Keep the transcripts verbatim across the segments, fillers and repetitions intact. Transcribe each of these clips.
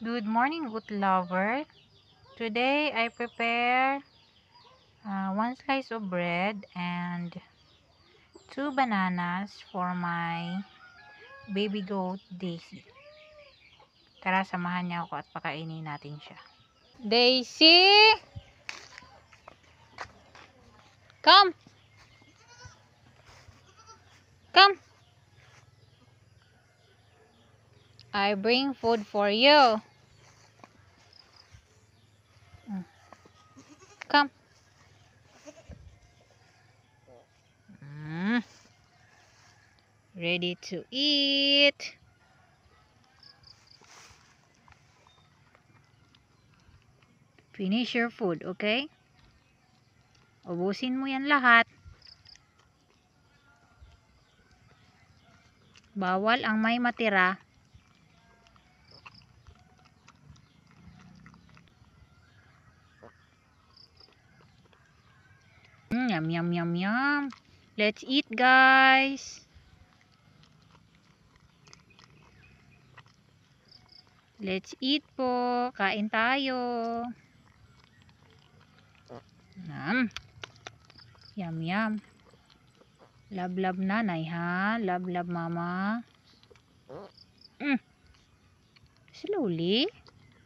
Good morning, good lover. Today I prepare uh, one slice of bread and two bananas for my baby goat Daisy. Tara, samahan niya ako at pakainin natin siya. Daisy! Come! Come! I bring food for you. Come. Mm. Ready to eat. Finish your food, okay? Ubusin mo yan lahat. Bawal ang may matira. Mm, yum, yum, yum, yum. Let's eat, guys. Let's eat po. Kain tayo. Yum. Yum, yum. Love, love nanay, ha? Love, love mama. Mm. Slowly.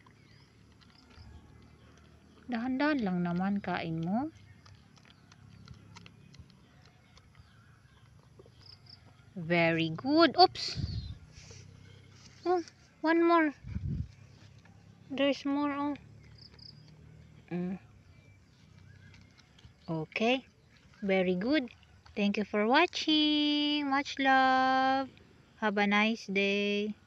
Dahan-dahan lang naman kain mo. Very good. Oops. Oh, one more. There's more. Oh. Mm. Okay. Very good. Thank you for watching. Much love. Have a nice day.